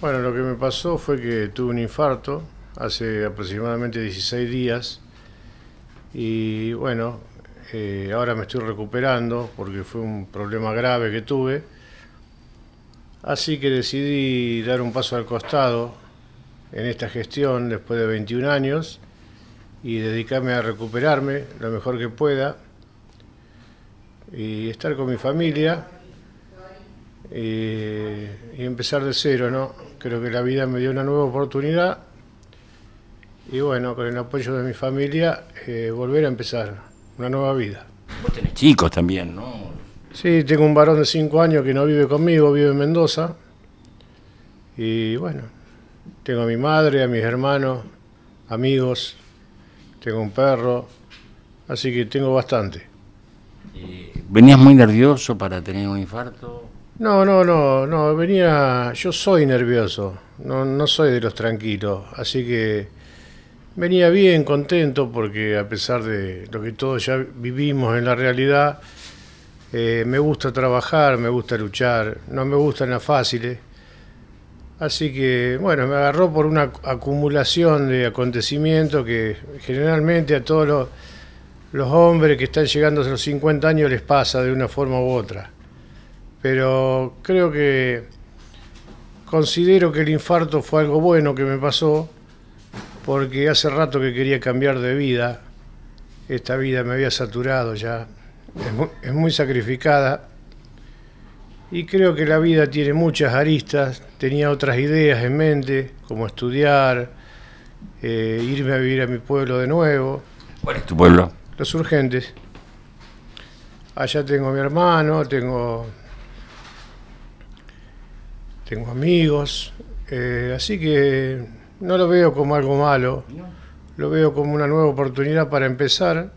Bueno, lo que me pasó fue que tuve un infarto hace aproximadamente 16 días y bueno, ahora me estoy recuperando porque fue un problema grave que tuve, así que decidí dar un paso al costado en esta gestión después de 21 años y dedicarme a recuperarme lo mejor que pueda y estar con mi familia y empezar de cero, ¿no? Creo que la vida me dio una nueva oportunidad y bueno, con el apoyo de mi familia, volver a empezar una nueva vida. Vos tenés chicos también, ¿no? Sí, tengo un varón de 5 años que no vive conmigo, vive en Mendoza y bueno, tengo a mi madre, a mis hermanos, amigos, tengo un perro, así que tengo bastante. ¿Venías muy nervioso para tener un infarto? No, yo soy nervioso, no soy de los tranquilos, así que venía bien, contento, porque a pesar de lo que todos ya vivimos en la realidad, me gusta trabajar, me gusta luchar, no me gustan las fáciles, así que bueno, me agarró por una acumulación de acontecimientos que generalmente a todos los hombres que están llegando a los 50 años les pasa de una forma u otra. Pero considero que el infarto fue algo bueno que me pasó, porque hace rato que quería cambiar de vida. Esta vida me había saturado ya, es muy sacrificada, y creo que la vida tiene muchas aristas. Tenía otras ideas en mente, como estudiar, irme a vivir a mi pueblo de nuevo. ¿Cuál es tu pueblo? Los Urgentes. Allá tengo a mi hermano, tengo amigos, así que no lo veo como algo malo, lo veo como una nueva oportunidad para empezar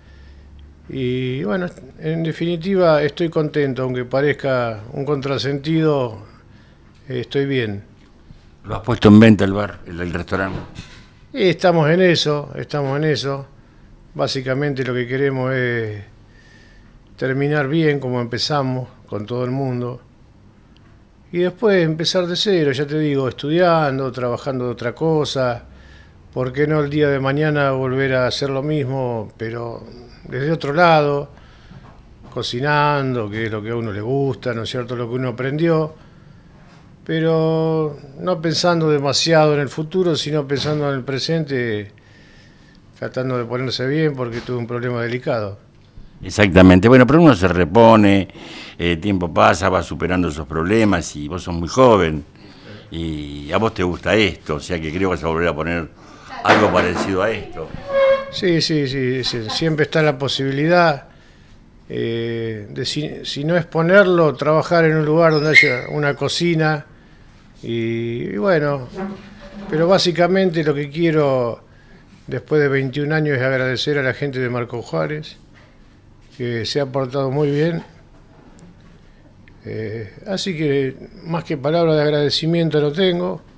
y bueno, en definitiva estoy contento, aunque parezca un contrasentido, estoy bien. ¿Lo has puesto en venta el bar, el restaurante? Y estamos en eso, básicamente lo que queremos es terminar bien como empezamos, con todo el mundo. Y después empezar de cero, ya te digo, estudiando, trabajando de otra cosa. ¿Por qué no el día de mañana volver a hacer lo mismo, pero desde otro lado, cocinando, que es lo que a uno le gusta, ¿no es cierto?, lo que uno aprendió, pero no pensando demasiado en el futuro, sino pensando en el presente, tratando de ponerse bien porque tuve un problema delicado. Exactamente, bueno, pero uno se repone, el tiempo pasa, va superando esos problemas y vos sos muy joven y a vos te gusta esto, o sea que creo que vas a volver a poner algo parecido a esto. Sí, siempre está la posibilidad de, si no es ponerlo, trabajar en un lugar donde haya una cocina y bueno, pero básicamente lo que quiero después de 21 años es agradecer a la gente de Marcos Juárez, que se ha portado muy bien, así que más que palabras de agradecimiento no tengo,